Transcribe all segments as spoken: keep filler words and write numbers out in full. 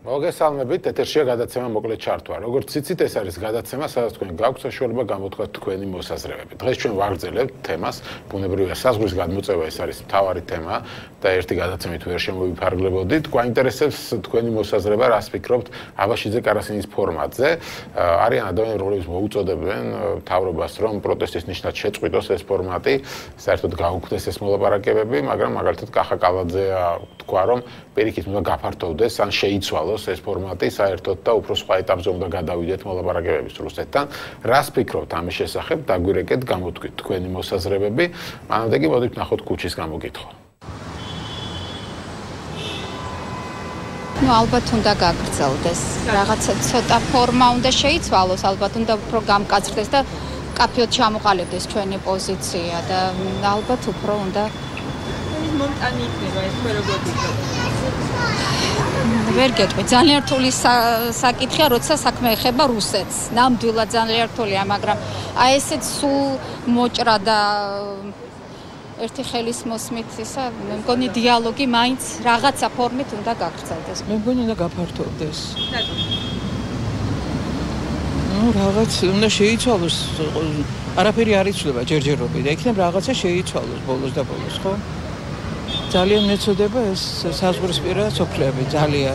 მოგესალმებით, ეთერშია გადაცემა მოკლედ ჩართვა. Როგორც ციცით, ეს არის გადაცემა, სადაც თქვენ გაქვთ საშუალება გამოთქვათ თქვენი მოსაზრებები. დღეს ჩვენ ვაგრძელებთ თემას, ბუნებრივია საზღვრის გადმოწევა, ეს არის მთავარი თემა და ერთი გადაცემით ვერ შემოვიფარგლებოდით. გვაინტერესებს თქვენი მოსაზრება, რას ფიქრობთ აბაშიძე კარასინის ფორმატზე. არიან ადამიანები, რომლებიც მოუწოდებენ მთავრობას, რომ პროტესტის ნიშნად შეწყვიტოს ეს ფორმატი, საერთოდ გაუქმდეს ეს მოლაპარაკებები, მაგრამ მაგალითად კახა კალაძეა თქვა, რომ პირიქით უნდა გაფართოვდეს ან შეიცვალოს ეს ფორმატი საერთოდ და უფრო სხვა ეტაპზე უნდა გადავიდეთ მოლაპარაკებების რუსეთთან. რას ფიქრობთ ამის შესახებ? დაგვირეკეთ, გამოთქვით თქვენი მოსაზრებები. მანამდე კი მოდით ნახოთ კუჩის გამოკითხვა. Ну, ალბათ უნდა გაგრძელდეს. რაღაცა ცოტა ფორმა უნდა შეიცვალოს, ალბათ უნდა უფრო გამკაცრდეს და კაფეოდ ჩამოყალიბდეს ჩვენი პოზიცია და ალბათ უფრო უნდა მონტანი იქნება ეს როგორ იქნება. ვერ გეტყვი, ძალიან რთული საკითხია, როცა საქმე ეხება რუსეთს. ნამდვილად ძალიან რთულია, მაგრამ აი ესეც სულ მოჭრა და ერთი ხელის მოსმით ისა, მე მგონი დიალოგი მაინც რაღაცა ფორმით უნდა გაგრძელდეს. მე მგონი უნდა გაფართოვდეს. ნუ რაღაც უნდა შეიცვალოს, არაფერი არ იცვლება ჯერჯერობით და იქნებ რაღაცა შეიცვალოს ბოლოს და ბოლოს, ხო? ძალიან მეწოდება ეს საზღვრისპირა სოფლები, ძალიან.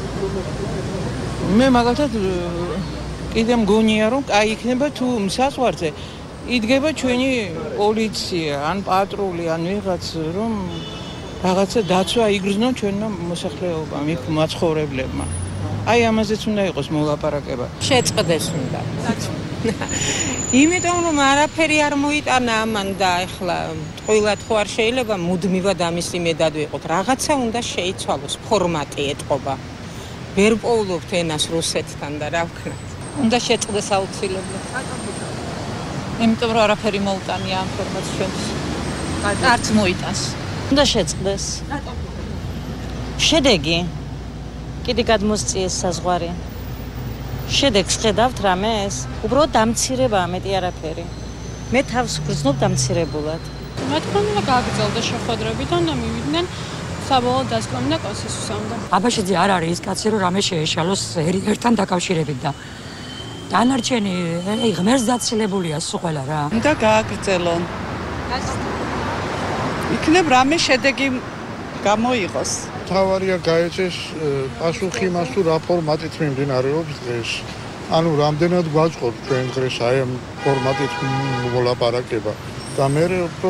მე მაგალითად კიდე მგონია, რომ კაი იქნება თუ საზღვარზე იდგება ჩვენი პოლიცია, ან პატრული, ან ვიღაც, რომ რაღაცა დაცვა იგრძნო ჩვენმა მოსახლეობამ, იქ მაცხოვრებლებმა. აი ამაზეც უნდა იყოს მოლაპარაკება. შეწყდეს უნდა. იმიტომ რომ არაფერი არ მოიტანა ამან და ეხლა ტყუილად ხო არ შეიძლება მუდმივად ამის იმედად ვიყოთ. რაღაცა უნდა შეიცვალოს, ფორმატი ეტყობა. ვერ პოულობთ ენას რუსეთთან და რა ვქნათ. უნდა შეწყდეს აუცილებლად. იმიტომ რომ არაფერი მოუტანია ამ ფორმატს ჩვენს. არც მოიტანს. უნდა შეწყდეს. შედეგი კიდე გადმოსწიეს საზღვარი. შედეგს ხედავთ რამეს? უბრალოდ დამცირებაა, მეტი არაფერი. მე თავს გრძნობ დამცირებულად. რა თქმა უნდა გააგრძელდეს შეხვედრებიდან და მივიდნენ საბოლოო დასკვნამ და კონსენსუსამდე. აბაშიძე არ არის ის კაცი, რომ რამე შეეშალოს ერთან დაკავშირებით და დანარჩენი ღმერთს დაცილებულია სულ ყველა რა. უნდა გააგრძელონ. იქნებ რამე შედეგი გამოიღოს. თავარია გაეცეს პასუხი მას თუ რა ფორმატით მიმდინარეობს დღეს. ანუ რამდენად გვაწყობთ ჩვენ დღეს აი ამ ფორმატით მოლაპარაკება. და მე უფრო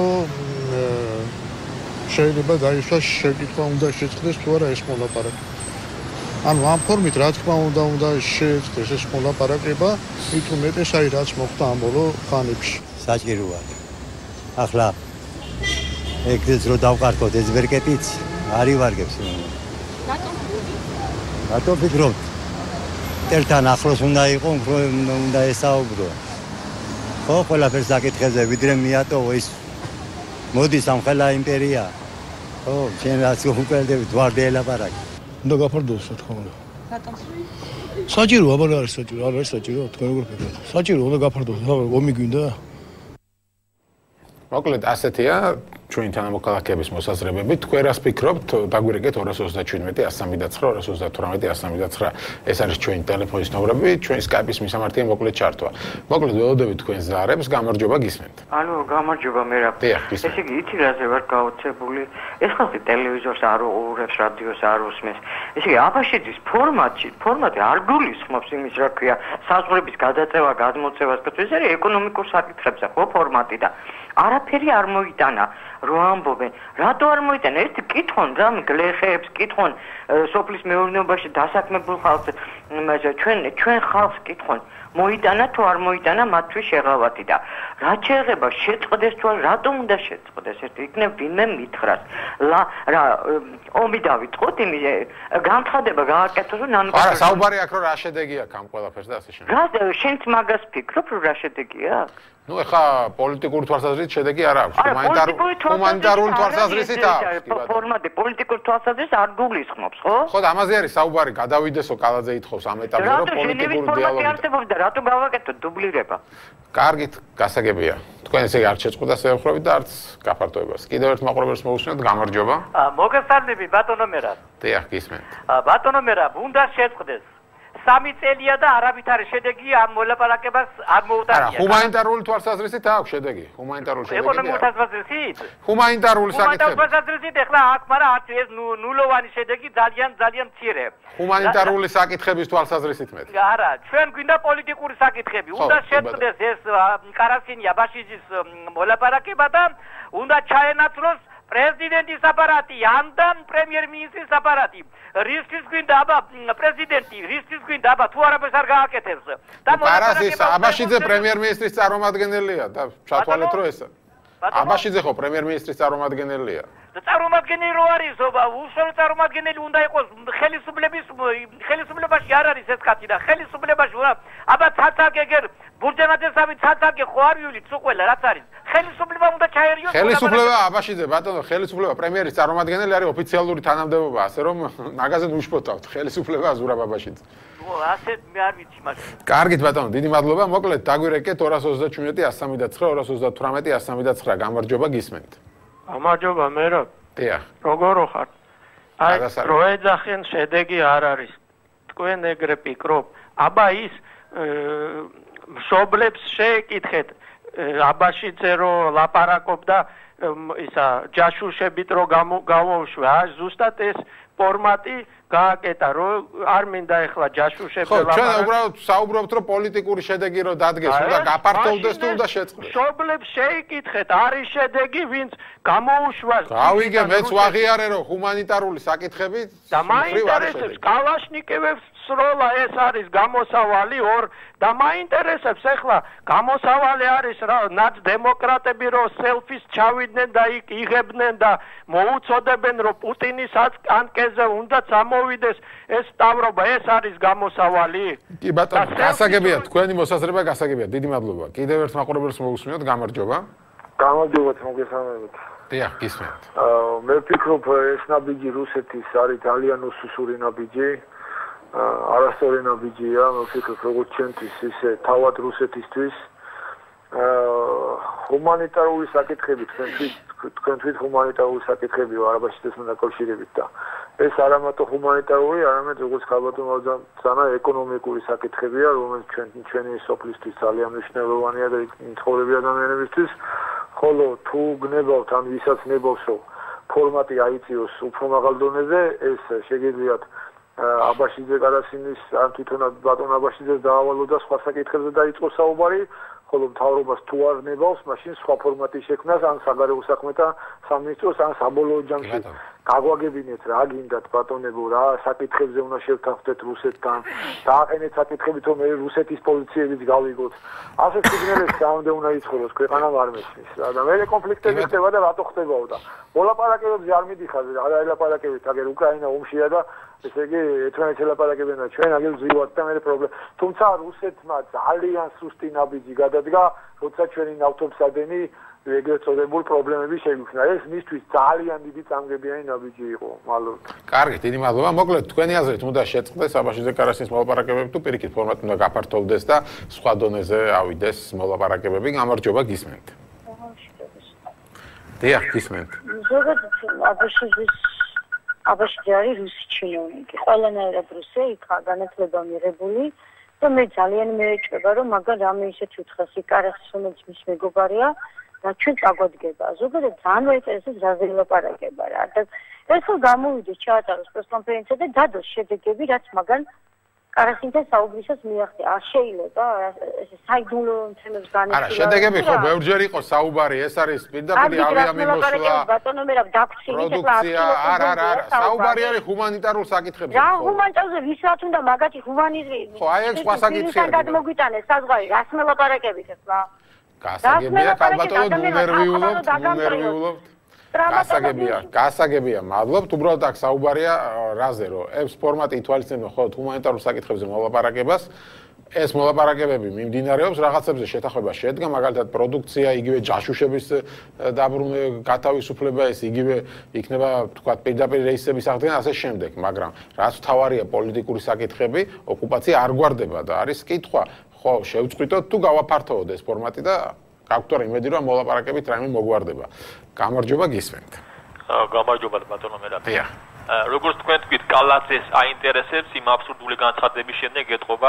შეიძლება დაისვას შეკითხვა უნდა შეწყდეს თუ არა ეს მოლაპარაკება. ანუ ამ ფორმით რა თქმა უნდა უნდა შეწყდეს ეს მოლაპარაკება, მით უმეტეს აი რაც მოხდა ამ ბოლო ხანებში. საჭიროა. ახლა ეგრეც რო დავყარკოთ ეს ვერკეტიც არ ივარგებს იმენა. რატომ? რატომ ფიქრობთ? ერთთან ახლოს უნდა იყო, უნდა ესაუბრო. ხო, ყველაფერს საკითხებზე ვიდრე მიატოვო ის მოდის ამ ხელა იმპერია. ხო, შენ რაც უყურდებით ვარდი ელაპარაკი. უნდა გაფარდოს რა თქმა უნდა. რატომ? საჭირო, აბა რა არის საჭირო? არ არის საჭირო, თქვენ როგორ ფიქრობთ? საჭირო უნდა გაფარდოს, ომი გვინდა? მოკლედ ასეთია ჩვენი თანამოქალაქეების მოსაზრებები. თქვენ რას ფიქრობთ? დაგვირეკეთ ორას ოცდაჩვიდმეტი ათს სამოცდათვრამეტი ათს ოცდათვრამეტი ათს სამოცდათვრამეტი. ეს არის ჩვენი ტელეფონის ნომრები, ჩვენი Skype-ის მისამართია მოკლედ ჩართვა. მოკლედ ველოდებით თქვენს ზარებს, გამარჯობა გისმენთ. ალო, გამარჯობა მერაბ. ესე იგი, ითი რაზე ვარ გაოცებული? ეს ხალხი ტელევიზორს არ უყურებს, რადიოს არ უსმენს. ესე იგი, აბაშიძის ფორმატში, ფორმატი არ გულისხმობს იმის, რა ქვია, საზღვრების გადაწევა, გადმოწევას, ეს არის ეკონომიკურ საკითხებზე, ხო, ფორმატი და არაფერი არ მოიტანა. რო ამბობენ, რატო არ მოიტანა? ერთი კითხონ რამე გლეხებს, კითხონ სოფლის მეურნეობაში დასაქმებულ ხალხს, ჩვენ ჩვენ ხალხს კითხონ, მოიტანა თუ არ მოიტანა მათთვის შეღავათი და რაც შეეხება შეწყდეს თუ რატომ უნდა შეწყდეს? ერთი იქნებ ვინმე მითხრას. რა ომი დავიწყოთ, იმის განცხადება გააკეთოს რომ ნანუკა. არა, საუბარი აქვს რომ რა შედეგი აქვს ამ ყველაფერს და ასე შემდეგ. რა შენც მაგას ფიქრობ რომ რა შედეგი აქვს? ну ეხა პოლიტიკური თვალსაზრისით შედეგი არ აქვს. ჰუმანიტარული თვალსაზრისით აქვს. ფორმატი პოლიტიკური თვალსაზრისით არ გულისხმობს, ხო? ხო და ამაზე არის საუბარი, გადავიდესო კალაძე ითხოვს ამ ეტაპზე რომ პოლიტიკური დიალოგი. რატომ გავაკეთოთ დუბლირება? კარგით, გასაგებია. თქვენ ესე არ შეწყდა შეხვდებით და არც გაფართოებას. კიდევ ერთ მაყურებელს მოვუსმინოთ, გამარჯობა. მოგესალმები ბატონო მერაბ. დიახ, გისმენთ. ბატონო მერაბ, უნდა შეწყდეს. სამი წელია და არავით არის შედეგი ამ მოლაპარაკებას არ მოუტანია. არა, ჰუმანიტარული თვალსაზრისით აქვს შედეგი. ჰუმანიტარული შედეგი. ეკონომიკური თვალსაზრისით? ჰუმანიტარული საკითხი. ჰუმანიტარული თვალსაზრისით ახლა აქვს, მაგრამ არც ეს ნულოვანი შედეგი ძალიან ძალიან მცირე. ჰუმანიტარული საკითხების თვალსაზრისით მეტი. არა, ჩვენ გვინდა პოლიტიკური საკითხები. უნდა შეწყდეს ეს კარასინია ბაშიძის მოლაპარაკება და უნდა ჩაენაცვლოს პრეზიდენტის აპარატი, ან და პრემიერ-მინისტრის აპარატი. რისთვის გვინდა აბა პრეზიდენტი, რისთვის გვინდა აბა თუ არაფერს არ გააკეთებს. და კარასის აბაშიძე პრემიერ-მინისტრის წარმომადგენელია და ჩათვალეთ რომ ეს. აბაშიძე ხო პრემიერ-მინისტრის წარმომადგენელია. და წარმომადგენელი რო არის, უშუალო წარმომადგენელი უნდა იყოს ხელისუფლების ხელისუფლებაში არ არის ეს კაცი და ხელისუფლებაში აბა ცაცაკეგერ ბურჯანაძესავი ცაცაკე ხო არ ვივლით უყველა რაც არის. ხელისუფლება უნდა ჩაერიოს. ხელისუფლება აბაშიძე ბატონო, ხელისუფლება პრემიერის წარმომადგენელი არის ოფიციალური თანამდებობა, ასე რომ მაგაზე უშფოთავთ. ხელისუფლება ზურაბ აბაშიძე. ო, ასე მე არ ვიცი მაგრამ. კარგით ბატონო, დიდი მადლობა. მოკლედ დაგვირეკეთ ორას ოცდაშვიდი ათს სამი და ცხრა, ორას ოცდათვრამეტი ათს სამი და ცხრა. გამარჯობა, გისმენთ. გამარჯობა მერაბ. დიახ. როგორ ხარ? აი, რო ეძახენ შედეგი არ არის. თქვენ ეგრე ფიქრობ. აბა ის მშობლებს შეეკითხეთ აბაშიძე რო ლაპარაკობდა ისა ჯაშუშებით რო გამოუშვა, ზუსტად ეს ფორმატი გააკეთა, რომ არ მინდა ახლა ჯაშუშები ლაპარაკო. ხო, ჩვენ უბრალოდ საუბრობთ, რომ პოლიტიკური შედეგი რო დადგეს, უნდა გაფართოვდეს თუ უნდა შეწყდეს. მშობლებს შეიკითხეთ, არის შედეგი, ვინც გამოუშვა. გავიგე, მეც ვაღიარე, რომ ჰუმანიტარული საკითხები და მაინტერესებს კალაშნიკოვებს სროლა ეს არის გამოსავალი ორ და მაინტერესებს ახლა გამოსავალი არის რა ნაც დემოკრატები რო სელფის ჩავიდნენ და იქ იღებდნენ და მოუწოდებენ რომ პუტინის ანკეზე უნდა წამოვიდეს ეს სტავრობა ეს არის გამოსავალი. კი ბატონო, გასაგებია თქვენი მოსაზრება გასაგებია. დიდი მადლობა. კიდევ ერთ მაყურებელს მოვუსმინოთ, გამარჯობა. გამარჯობა, მოგესალმებით. დიახ, გისმენთ. აა მე ვფიქრობ ეს ნაბიჯი რუსეთის არის ძალიან უსუსური ნაბიჯი. არასწორი ნაბიჯია, მე ვფიქრობ როგორც ჩვენთვის, ისე თავად რუსეთისთვის. აა ჰუმანიტარული საკითხები თქვენთვის თქვენთვის ჰუმანიტარული საკითხები არაბაშიძესთან დაკავშირებით და ეს არა მარტო ჰუმანიტარული, არამედ როგორც ხალბატონმა ძანა ეკონომიკური საკითხებია, რომელიც ჩვენ ჩვენი სოფლისთვის ძალიან მნიშვნელოვანია და ცხოვრები ადამიანებისთვის. ხოლო თუ გნებავთ ან ვისაც ნებავს რომ ფორმატი აიწიოს უფრო მაღალ დონეზე, ეს შეგიძლიათ აბაშიძე კარასინის ან თვითონაც ბატონ აბაშიძეს დაავალო და სხვა საკითხებზე დაიწყო საუბარი, ხოლო მთავრობას თუ არ ნებავს, მაშინ სხვა ფორმატის შექმნას ან საგარეო საქმეთა სამინისტროს ან საბოლოო ჯამში გაგვაგებინეთ რა გინდათ ბატონებო რა საკითხებზე უნდა შევთანხმდეთ რუსეთთან, დააყენეთ საკითხებით რომ რუსეთის პოზიციებიც გავიგოთ. ასე სიგნალებს საუნდე უნდა იცხოვროს ქვეყანამ არ მესმის რა და მე კონფლიქტები ხდება და რატო ხდებაო და მოლაპარაკებებზე არ მიდიხარ, არა ელაპარაკებით, აგერ უკრაინა ომშია და ესე იგი ერთმანეთს ელაპარაკებენ და ჩვენ აგერ ვზივართ და მე პრობლემა. თუმცა რუსეთმა ძალიან სუსტი ნაბიჯი გადადგა, როცა ჩვენი ნავთობსადენი ეგრეთ წოდებულ პრობლემები შეგვიქმნა. ეს მისთვის ძალიან დიდი წამგებიანი ნაბიჯი იყო. მადლობა. კარგი, დიდი მადლობა. მოკლედ თქვენი აზრით უნდა შეწყდეს აბაშიძე კარასინის მოლაპარაკებები თუ პირიქით ფორმატი უნდა გაფართოვდეს და სხვა დონეზე ავიდეს მოლაპარაკებები. გამარჯობა, გისმენთ. დიახ, გისმენთ. ზოგადად აბაშიძის აბაშიძე არის რუსი ჩინოვნიკი. ყველანაირად რუსია იქა განათლება მიღებული და მე ძალიან მეეჭვება რომ მაგან რამე ისეთი უთხას იკარასის რომელიც მის მეგობარია და ჩვენ წაგვადგება. ზოგადად ძალიან მეინტერესებს რაზე ელაპარაკება რა. და ეს ხო გამოვიდეს ჩაატაროს პრესკონფერენცია და დადოს შედეგები რაც მაგან კარასინთან საუბრისას მიახდე. არ შეიძლება ესე საიდუმლო თემებს განიხილოს. არა, შედეგები ხო ბევრჯერ იყო საუბარი, ეს არის პირდაპირ ავიამიმოსვლა. ბატონო მე რა დაგვრჩილეთ ახლა არა, არა, არა, საუბარი არის ჰუმანიტარულ საკითხებზე. რა ჰუმანიტარზე ვისაც უნდა მაგათი ჰუმანიზმი. ხო, აი ეს სხვა საკითხია. გადმოგვიტანეს საზღვარი, რას მელაპარაკებით ახლა? გასაგებია, ალბათო ნერვიულობთ, ნერვიულობთ. გასაგებია, გასაგებია, მადლობთ. უბრალოდ აქ საუბარია რაზე, რომ ეს ფორმატი ითვალისწინებენ მხოლოდ ჰუმანიტარულ საკითხებზე მოლაპარაკებას. ეს მოლაპარაკებები მიმდინარეობს, რაღაცებზე შეთანხმება შედგა, მაგალითად პროდუქცია, იგივე ჯაშუშების დაბრუნება, გათავისუფლება, ეს იგივე იქნება, თქვათ, პირდაპირ რეისების აღდგენა, ასე შემდეგ, მაგრამ რაც მთავარია პოლიტიკური საკითხები, ოკუპაცია არ გვარდება და არის კითხვა ხო, შევწყვიტოთ თუ გავაფართოვოთ ეს ფორმატი და გაქვთ იმედი რომ მოლაპარაკებით რაიმე მოგვარდება. გამარჯობა გისმენთ. გამარჯობა ბატონო მერაბ. დიახ. როგორც თქვენ თქვით, კალათეს აინტერესებს იმ აბსურდული განცხადების შემდეგ ეთყობა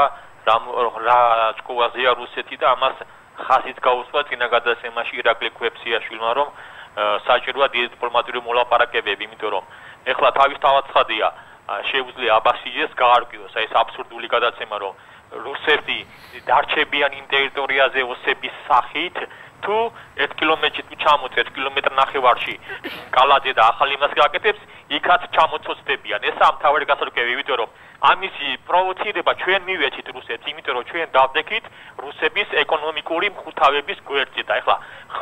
რა ჭკუაზეა რუსეთი და ამას ხასით გაუსვა წინა გადაცემაში ირაკლი ქვეფსიაშვილმა რომ საჭიროა დიპლომატიური მოლაპარაკებები, იმიტომ რომ ეხლა თავისთავად ცხადია შეუძლია აბასიძეს გაარკვიოს აი ეს აბსურდული გადაცემა რომ რუსეთი დარჩებიან იმ ტერიტორიაზე ოსების სახით თუ ერთ კილომეტრში თუ ჩამოწევს ერთ კილომეტრ ნახევარში კალაძე და ახალი მას გაკეთებს იქაც ჩამოცოცდებიან ეს ამ თავი გასარკვევი იმიტომ რომ ამისი პროვოცირება ჩვენ მივეცით რუსეთს იმიტომ რომ ჩვენ დავდექით რუსების ეკონომიკური მხუთავების გვერდზე და ეხლა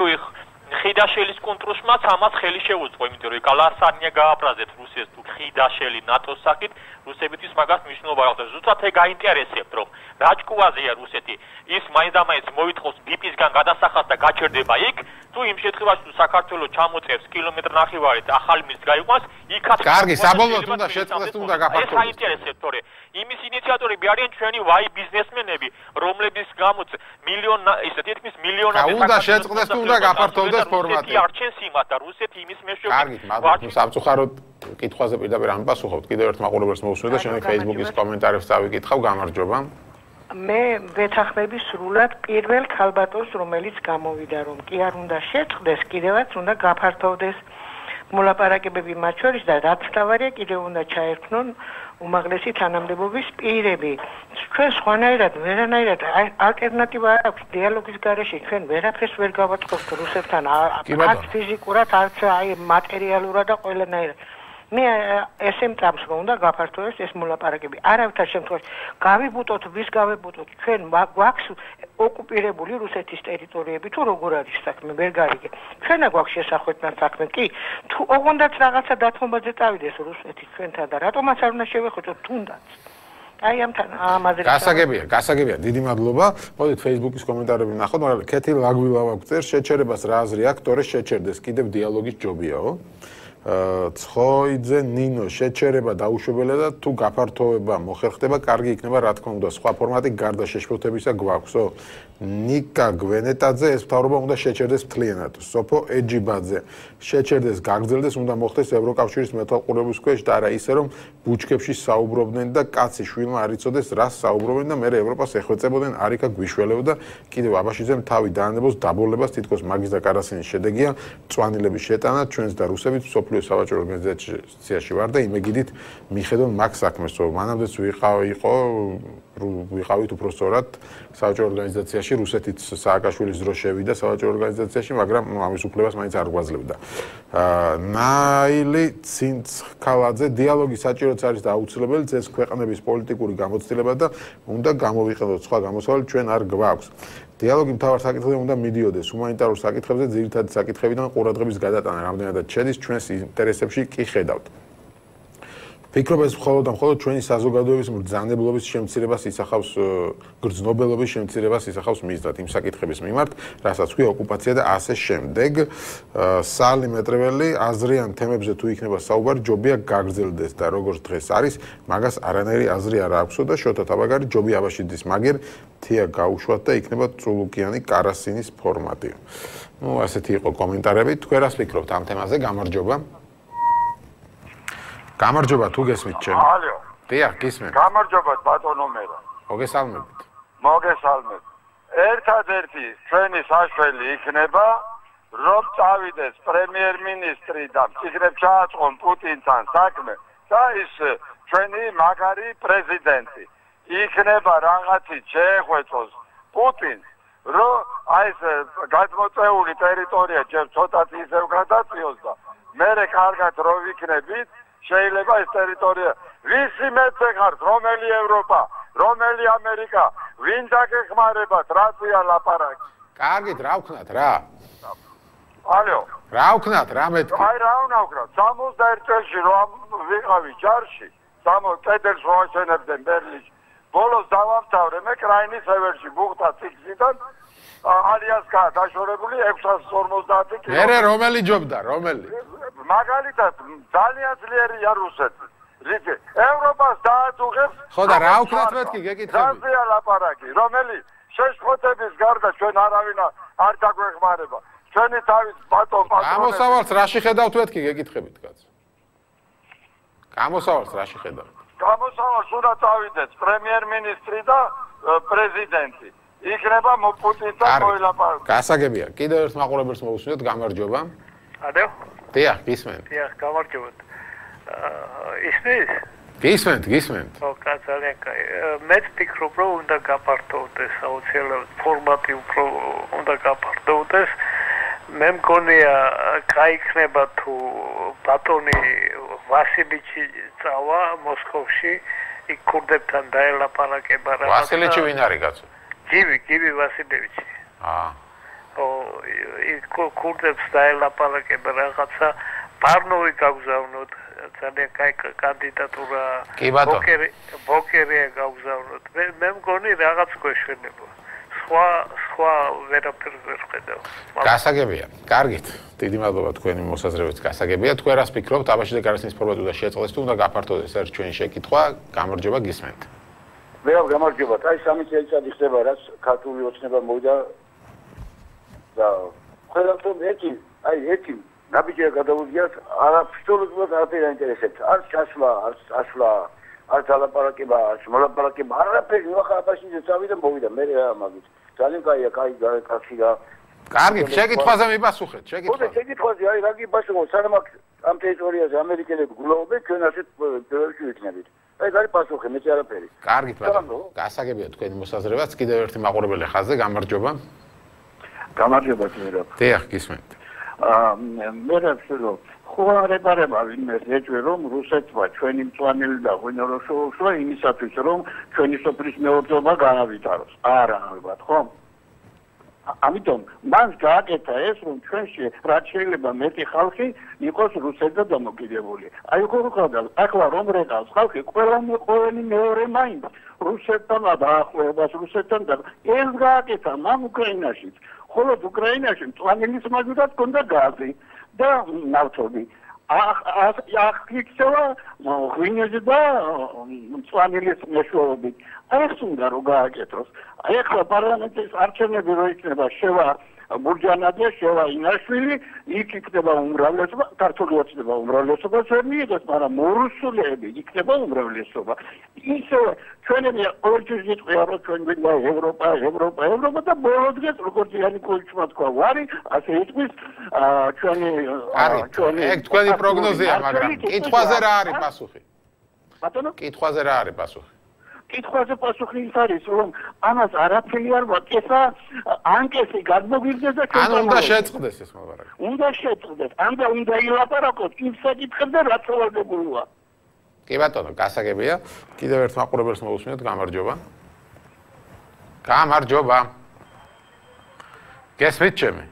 ხიდაშელის კონტროლშმაც ამას ხელი შეუწყო იმიტომ რომ კალასანია გააფრაზებს რუსეთს თუ ხიდაშელი ნატოს სახით რუსებისთვის მაგას მნიშვნელობა აქვს ზუსტად ეგ აინტერესებთ რომ რაჭკუაზეა რუსეთი ის მაინდამაინც მოითხოვს ბიპისგან გადასახადს და გაჩერდება იქ თუ იმ შემთხვევაში თუ საქართველოს ჩამოწევს კილომეტრ ნახევარით ახალი მის გაიყვანს იქაც კარგი საბოლოოდ უნდა შეწყდეს უნდა გაფართოვდეს ეს აინტერესებთ თორე იმის ინიციატორები არიან ჩვენი ვაი ბიზნესმენები რომლების გამოც მილიონ ისე თითქმის მილიონობით უნდა შეწყდეს თუ უნდა გაფართოვდეს ფორმატი არჩენს იმას და რუსეთი იმის მეშვეობით კარგი მაგრამ სამწუხაროდ კითხვაზე პირდაპირ ამბასუხობთ კიდევ ერთ მაყურებელს მოусმინე და შემდეგ Facebook-ის კომენტარებს წავიკითხავ გამარჯობა მე ვეთანხმები სრულად პირველ ქალბატონს რომელიც გამოვიდა რომ კი არ უნდა შეწყდეს კიდევაც უნდა გაფართოვდეს მოლაპარაკებები მათ შორის და რაც თავარია კიდევ უნდა ჩაერთნონ უმაღლესი თანამდებობის პირები ჩვენ სხვანაირად ვერანაირად ალტერნატივა აქვს დიალოგის გარეშე ჩვენ ვერაფერს ვერ გავაწყობთ რუსეთთან არც ფიზიკურად არც აი მატერიალურად და ყველანაირად მე ესე მტამს რომ უნდა გაფართოვდეს ეს მოლაპარაკები არავითარ შემთხვევაში გავიბუტოთ ვის გავიბუტოთ ჩვენ გვაქვს ოკუპირებული რუსეთის ტერიტორიები თუ როგორ არის საქმე ვერ გარიგე ჩვენა გვაქვს შესახვედთან საქმე კი თუ ოღონდაც რაღაცა დათმობაზე წავიდეს რუსეთი ჩვენთან და რატომაც არ უნდა შევეხოჭოთ თუნდაც აი ამთან ამაზე გასაგებია გასაგებია დიდი მადლობა მოდით Facebook-ის კომენტარები ნახოთ მაგრამ კეთი ლაგვილა ვაგწერ შეჩერებას რა აზრი აქვს თორე შეჩერდეს კიდევ დიალოგის ჯობიაო ცხოიძე ნინო შეჩერება დაუშვებელია და თუ გაფართოვება მოხერხდება კარგი იქნება რა თქმა უნდა სხვა ფორმატი გარდა შეშფოთებისა გვაქვსო ნიკა გვენეტაძე ეს მთავრობა უნდა შეჩერდეს მთლიანად სოფო ეჯიბაძე შეჩერდეს გაგრძელდეს უნდა მოხდეს ევროკავშირის მეთვალყურების ქვეშ და არა ისე რომ ბუჩქებში საუბრობდნენ და კაცი შვილმა არ იცოდეს რას საუბრობენ და მე ევროპას ეხვეწებოდნენ არიქა გვიშველებდა კიდევ აბაშიძემ თავი დაანებოს დაბოლებას თითქოს მაგის და კარასინის შედეგია მწვანილების შეტანა ჩვენს და რუსების სოფლიო სავაჭრო ორგანიზაციაში ვარ და იმეგიდით მიხედონ მაგ საქმეს რომ მანამდეც ვიყავი იყო ვიყავით უпростоრად სავაჭრო ორგანიზაციაში რუსეთიც სააკაშვილის დროს შევიდა სავაჭრო ორგანიზაციაში მაგრამ ამის უფლებას მაინც არ გვაძლევდა ნაილი ცინცხალაძე დიალოგი საჭიროც არის და აუცილებელი ეს ქვეყნების პოლიტიკური გამოცდილება და უნდა გამოვიყენოთ სხვა გამოსავალი ჩვენ არ გვაქვს დიალოგი მთავარ საკითხებზე უნდა მიდიოდეს ჰუმანიტარულ საკითხებზე ძირითადი საკითხებიდან ყურადღების გადატანა რამდენადაც შედის ჩვენს ინტერესებში კი ხედავთ ფიქრობ ეს მხოლოდ და მხოლოდ ჩვენი საზოგადოების მბრძანებლობის შემცირებას ისახავს გრძნობელობის შემცირებას ისახავს მიზნად იმ საკითხების მიმართ რასაც ქვია ოკუპაცია და ასე შემდეგ სალი მეტრეველი აზრიან თემებზე თუ იქნება საუბარი ჯობია გაგრძელდეს და როგორც დღეს არის მაგას არანაირი აზრი არ აქვსო და შოთა თაბაგარი ჯობი აბაშიძის მაგერ თია გაუშვათ და იქნება წულუკიანი კარასინის ფორმატი ну ასეთი იყო კომენტარები თქვენ რას ფიქრობთ ამ თემაზე გამარჯობა გამარჯობა თუ გესმით ჩემ. ალო. დიახ, გისმენთ. გამარჯობა ბატონო მერა. მოგესალმებით. მოგესალმებით. ერთადერთი ჩვენი საშველი იქნება რომ წავიდეს პრემიერ-მინისტრი და იქნებ ჩააწყონ პუტინთან საქმე და ის ჩვენი მაგარი პრეზიდენტი. იქნება რაღაცი შეეხვეწოს პუტინს რომ აი ეს გადმოწეული ტერიტორია ჯერ ცოტათი ისევ გადაწიოს და მერე კარგად რო ვიქნებით შეიძლება ეს ტერიტორია ვისი მეცე ხართ რომელი ევროპა რომელი ამერიკა ვინ დაგეხმარებათ რაცია ლაპარაკი კარგით რა ვქნათ რა ალო რა ვქნათ რა მეთქი აი რა უნდა ვქნათ სამოცდაერთ წელში რომ ვიყავი ჯარში სამოცდ კედელს ვაშენებდნენ ბერლინში ბოლოს დავამთავრე მე კრაინის ევერში ბუხტა ციგზიდან ალიასკა დაშორებული ექვსას ორმოცდაათი კილომეტრი მერე რომელი ჯობდა რომელი მაგალითად ძალიან ძლიერია რუსეთი რითი ევროპას დააწუხებს ხო და რა ვქნათ მეთქი გეკითხები რაზეა ლაპარაკი რომელი შეშფოთების გარდა ჩვენ არავინ არ დაგვეხმარება. ჩვენი თავის ბატონ პატრონები. გამოსავალს რაში ხედავთ მეთქი გეკითხებით კაცო. გამოსავალს რაში ხედავთ? გამოსავალს უნდა წავიდეს პრემიერ-მინისტრი და პრეზიდენტი. იქნება პუტინთან მოილაპარაკოს. გასაგებია. კიდევ ერთ მაყურებელს მოვუსმინოთ, გამარჯობა. ადეო. დიახ, გისმენთ. დიახ, გამარჯობათ. ისმის? გისმენთ, გისმენთ. ო, ძალიან კაი. მეც ვფიქრობ, რომ უნდა გაფართოვდეს აუცილებლად ფორმატი უფრო უნდა გაფართოვდეს. მე მგონია, კაი იქნება თუ ბატონი ვასილიჩი წავა მოსკოვში, იქ ქურდებთან დაელაპარაკება რა. ვასილიჩი ვინ არის კაცო? გივი, გივი ვასილევიჩი. აა. ო, იქ ქურდებს დაელაპარაკება რაღაცა პარნოვი გაგზავნოთ, ძალიან კაი კანდიდატურა. ბოკერი, ბოკერია გაგზავნოთ. მე მე მგონი რაღაც გვეშველება. სხვა სხვა ვერაფერს ვერ ხედავ. გასაგებია. კარგით. დიდი მადლობა თქვენი მოსაზრებებით. გასაგებია. თქვენ რას ფიქრობთ? აბაშიძე გარსინის ფორმატი უნდა შეწყდეს თუ უნდა გაფართოვდეს ერთ ჩვენი შეკითხვა? გამარჯობა, გისმენთ. მე გამარჯობა. აი სამი წელიწადი ხდება რაც ქართული ოცნება მოვიდა და ყველაფერს ერთი, აი ერთი ნაბიჯია გადავუდგიათ, აბსოლუტურად არაფერი აინტერესებს. არ ჩასვლა, არ ასვლა, არ დალაპარაკება, არ მოლაპარაკება, არაფერი, ახლა აბაშიძე წავიდა მოვიდა, მე რა მაგით. ძალიან კაია, კაი კაცი და კარგით, შეკითხვაზე მიპასუხეთ, შეკითხვა. ხო, შეკითხვაზე, აი რა გიპასუხოთ, სანამ ამ ტერიტორიაზე ამერიკელები გულაობენ, ჩვენ ასეთ პერიოდში ვიქნებით. აი გარი პასუხი, მეც არაფერი. კარგით, ბატონო. გასაგებია თქვენი მოსაზრებაც, კიდევ ერთი მაყურებელი ხაზზე, გამარჯობა. გამარჯობა ძმაო. დიახ, გისმენთ. აა მე რა ვთქვი, ხო არებარება ვინმე ეჭვი რომ რუსეთმა ჩვენი მწვანელი და ღვინორոշოუშვა იმისათვის რომ ჩვენი სოფლის მეურნეობა გაავითაროს. არა, ალბათ, ხო? ამიტომ მას გააკეთა ეს რომ ჩვენში რაც შეიძლება მეტი ხალხი იყოს რუსეთზე დამოკიდებული. აი ხო ხოდა ახლა რომ რეკავს ხალხი ყველანი ყოველი მეორე მაინც რუსეთთან დაახლოებას რუსეთთან და ეს გააკეთა მან უკრაინაშიც. ხოლო უკრაინაში მწვანელის მაგუდად ქონდა გაზი და ნავთობი. ახ ახ იქცევა ღვინოზე და მწვანელის მეშვეობით. ეს უნდა რომ გააკეთოს. აი ახლა პარლამენტის არჩევნები რო იქნება შევა ბურჯანაძე, შევა ინაშვილი, იქ იქნება უმრავლესობა, ქართული ოცნება უმრავლესობას ვერ მიიღებს, მაგრამ მორუსულები იქნება უმრავლესობა. ისე ჩვენები ყოველთვის გიტყვია რომ ჩვენ გვინდა ევროპა, ევროპა, ევროპა და ბოლო დღეს როგორც იანიკოვიჩმა თქვა ვარი, ასე იტყვის ჩვენი ჩვენი ეგ თქვენი პროგნოზია, მაგრამ კითხვაზე რა არის პასუხი? ბატონო? კითხვაზე რა არის პასუხი? კითხვაზე პასუხი ის არის რომ ამას არაფერი არ ვაკეთა, ანკესი გადმოგვიგდეს და ჩვენ უნდა შეწყდეს ეს მოლაპარაკება. უნდა შეწყდეს, ამდა უნდა ილაპარაკოთ იმ საკითხებზე რაც ვალდებულია. კი ბატონო, გასაგებია. კიდევ ერთ მაყურებელს მოვუსმინოთ, გამარჯობა. გამარჯობა. გესმით ჩემი?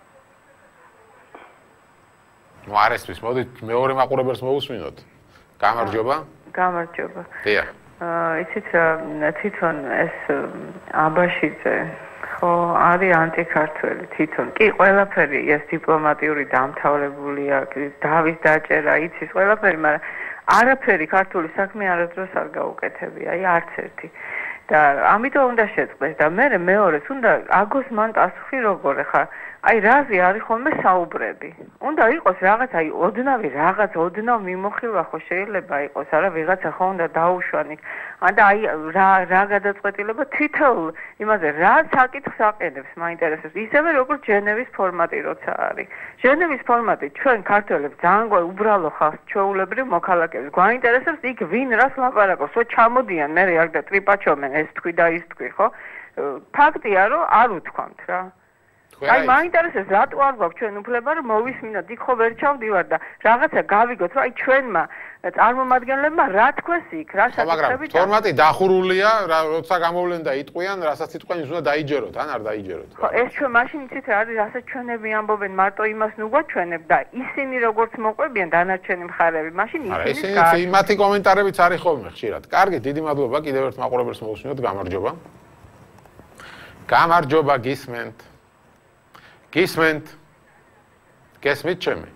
ნუ არ ესმის, მოდით მეორე მაყურებელს მოვუსმინოთ. გამარჯობა. გამარჯობა. დიახ. იცით რა თვითონ ეს აბაშიძე ხო არის ანტიქართველი თვითონ კი ყველაფერი ეს დიპლომატიური დამთავრებულია დავის დაჭერა იცის ყველაფერი მაგრამ არაფერი ქართული საქმე არასდროს არ გაუკეთებია აი არც ერთი და ამიტომ უნდა შეწყდეს და მე მეორეს უნდა აგოს მან პასუხი როგორ ხარ აი რაზე არის ხოლმე საუბრები უნდა იყოს რაღაც აი ოდნავი რაღაც ოდნავ მიმოხილვა ხო შეიძლება იყოს არა ვიღაცა ხო უნდა დაუშვან იქ და აი რა რა გადაწყვეტილება თითოეულ იმაზე რა საკითხს აყენებს მაინტერესებს ისევე როგორც ჟენევის ფორმატი როცა არის ჟენევის ფორმატი ჩვენ ქართველებს ძალიან უბრალო ხალხს ჩვეულებრივ მოქალაქეებს გვაინტერესებს იქ ვინ რას ლაპარაკობს ხო ჩამოდიან მე რა და ტრიპაჩომენ ეს თქვი და ის თქვი ხო ფაქტია რომ არ უთქვამთ რა აი მაინტერესებს რატო არ გვაქვს ჩვენ უფლება რომ მოვისმინოთ იქ ხო ვერ ჩავდივარ და რაღაცა გავიგოთ რომ აი ჩვენმა წარმომადგენლებმა რა თქვეს იქ რა საკითხები და ფორმატი დახურულია როცა გამოვლენ და იტყვიან რასაც იტყვიან ის უნდა დაიჯეროთ ან არ დაიჯეროთ ხო ეს ჩვენ მაშინ იცით რა არის რასაც ჩვენები ამბობენ მარტო იმას ნუ გვაჩვენებ და ისინი როგორც მოყვებიან დანარჩენი მხარეები მაშინ ისინი ისინი მათი კომენტარებიც არის ხოლმე ხშირად კარგი დიდი მადლობა კიდევ ერთ მაყურებელს მოვუსმინოთ გამარჯობა გამარჯობა გისმენთ გისმენთ გესმით ჩემი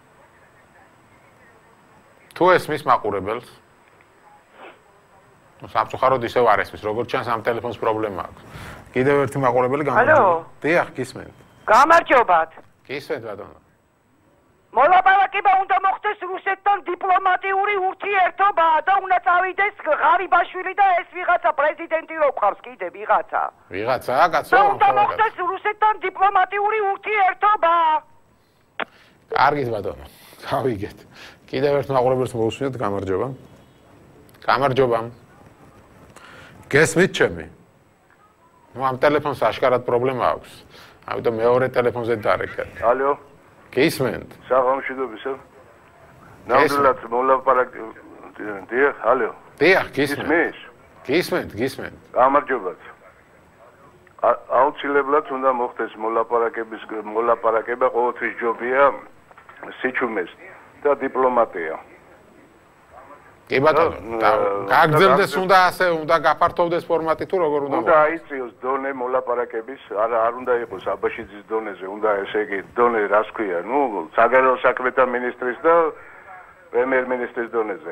თუ ესმის მაყურებელს ნუ სამწუხაროდ ისევ არ ესმის როგორც ჩანს ამ ტელეფონს პრობლემა აქვს კიდევ ერთი მაყურებელი გამარჯობა. დიახ, გისმენთ. გამარჯობათ. გისმენთ ბატონო. მოლაპარაკება უნდა მოხდეს რუსეთთან დიპლომატიური ურთიერთობა და უნდა წავიდეს ღარიბაშვილი და ეს ვიღაცა პრეზიდენტი რო ყავს კიდე ვიღაცა. ვიღაცა, კაცო. და უნდა მოხდეს რუსეთთან დიპლომატიური ურთიერთობა. კარგით ბატონო. გავიგეთ. კიდევ ერთ მაყურებელს მოვუსმინოთ, გამარჯობა. გამარჯობა. გესმით ჩემი? ნუ ამ ტელეფონს აშკარად პრობლემა აქვს. ამიტომ მეორე ტელეფონზე დარეკეთ. ალო. გისმენთ? საღამოშიდობისა. ნამდვილად მოლაპარაკე. დიახ, ალო. დიახ, გისმენთ. გისმის? გისმენთ, გისმენთ. გამარჯობათ. აუცილებლად უნდა მოხდეს მოლაპარაკების მოლაპარაკება ყოველთვის ჯობია სიჩუმეს და დიპლომატია. კი ბატონო, გაგრძელდეს უნდა ასე, უნდა გაფართოვდეს ფორმატი თუ როგორ უნდა? უნდა აიწიოს დონე მოლაპარაკების, არა არ უნდა იყოს აბაშიძის დონეზე, უნდა ესე იგი დონე რას ქვია, ნუ საგარეო საქმეთა მინისტრის და პრემიერ-მინისტრის დონეზე.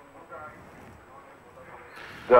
და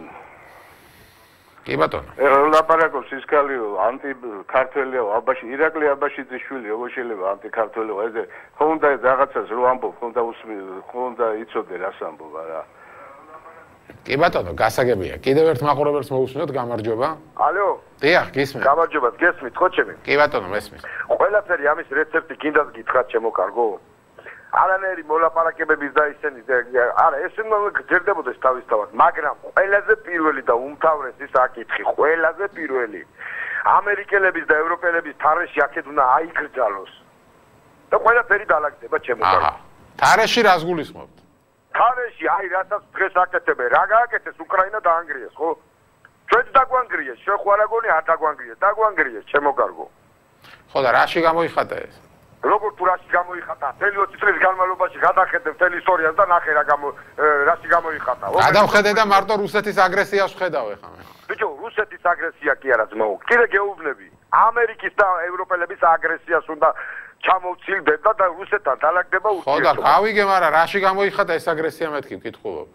კი ბატონო. ეხლა ლაპარაკობს ისკალიო, ანტი-ქართველიო, აბაში ირაკლი აბაშიძის შვილი, როგორ შეიძლება ანტი-ქართველიო, ესე ხო უნდა რაღაცას რო ამბობ, ხო უნდა უსმი, ხო უნდა იცოდე რას ამბობ არა. კი ბატონო, გასაგებია. კიდევ ერთ მაყურებელს მოვუსმინოთ, გამარჯობა. ალო. დიახ, გისმენთ. გამარჯობა, გესმით ხო ჩემი? კი ბატონო, მესმის. ყველაფერი ამის რეცეპტი გინდათ გითხრათ ჩემო კარგო? არანაირი მოლაპარაკებების და ისენი არა ეს უნდა გრძელდებოდეს თავისთავად, მაგრამ ყველაზე პირველი და უმთავრესი საკითხი, ყველაზე პირველი ამერიკელების და ევროპელების თარეში აქეთ უნდა აიგრძალოს. და ყველაფერი დაალაგდება ჩემო კარგო. აჰა. თარეში რას გულისხმობთ? თარეში, აი რასაც დღეს აკეთებენ, რა გააკეთეს უკრაინა დაანგრიეს, ხო? ჩვენც დაგვანგრიეს, შენ ხო არ აგონი არ დაგვანგრიეს, დაგვანგრიეს ჩემო კარგო. ხო და რაში გამოიხატა ეს? როგორ თუ რაში გამოიხატა? მთელი ოცი წლის განმავლობაში გადახედე მთელი ისტორიას და ნახე რა გამო რაში გამოიხატა. გადავხედე და მარტო რუსეთის აგრესიას ვხედავ ეხლა მე. ბიჭო, რუსეთის აგრესია კი არა ძმაო. კიდე გეუბნები. ამერიკის და ევროპელების აგრესიას უნდა ჩამოვცილდება და რუსეთთან დაალაგდება ურთიერთობა. ხო და გავიგე, მაგრამ რაში გამოიხატა ეს აგრესია მეთქი ვკითხულობ.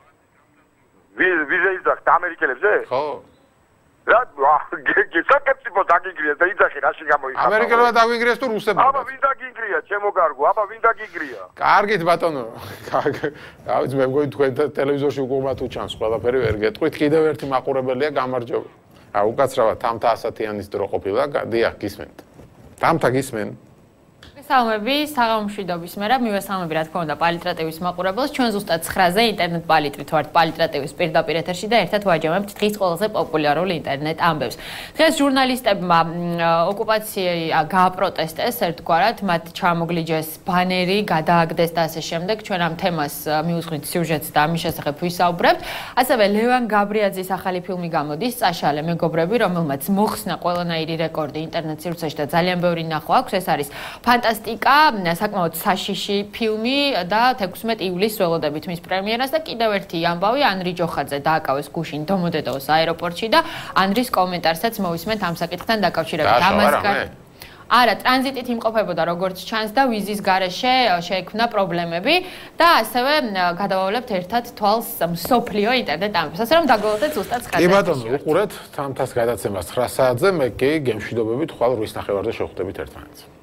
ვიზე იძახთ ამერიკელებზე? ხო. რა გესაკეთებო დაგიგრია და იძახი რაში გამოიხატა? ამერიკელებმა დაგვიგრიეს თუ რუსებმა? აბა ვინ დაგიგრია ჩემო კარგო? აბა ვინ დაგიგრია? კარგით ბატონო. გავიც მე მგონი თქვენ ტელევიზორში უკუღმა თუ ჩანს ყველაფერი ვერ გეტყვით. კიდევ ერთი მაყურებელია, გამარჯობა. ა უკაცრავად თამთა ასათიანის დრო ყოფილა. დიახ, გისმენთ. თამთა გისმენ? მოგესალმები, საღამომშვიდობის მერაბ, მივესალმები რა თქმა უნდა პალიტრატივის მაყურებელს. ჩვენ ზუსტად ცხრაზე ინტერნეტ პალიტრით ვართ პალიტრატივის პირდაპირ ეთერში და ერთად ვაჯამებთ დღის ყველაზე პოპულარულ ინტერნეტ ამბებს. დღეს ჟურნალისტებმა ოკუპაცია გააპროტესტეს ერთგვარად, მათ ჩამოგლიჯეს ბანერი, გადააგდეს და ასე შემდეგ. ჩვენ ამ თემას მივუძღვნით სიუჟეტს და ამის შესახებ ვისაუბრებთ. ასევე ლევან გაბრიაძის ახალი ფილმი გამოდის, წაშალე მეგობრები, რომელმაც მოხსნა ყველანაირი რეკორდი ინტერნეტ სივრცეში და ძალიან ბევრი ნახვა აქვს. ეს არის ფანტასტიკა, საკმაოდ საშიში ფილმი და თექვსმეტ ივლისს ველოდებით მის პრემიერას და კიდევ ერთი ამბავი, ანრი ჯოხაძე დააკავეს გუშინ დომოდედოოს აეროპორტში და ანრის კომენტარსაც მოვისმენთ ამ საკითხთან დაკავშირებით. ამასგან არა, ტრანზიტით იმყოფებოდა როგორც ჩანს და ვიზის გარეშე შეექმნა პრობლემები და ასევე გადავავლებთ ერთად თვალს მსოფლიო ინტერნეტ ამბებს. ასე რომ დაგველოდეთ ზუსტად ცხრაზე. კი ბატონო, უყურეთ თამთას გადაცემას ცხრა საათზე, მე კი გემშვიდობებით ხვალ რვის ნახევარზე შევხვდებით ერთმანეთს.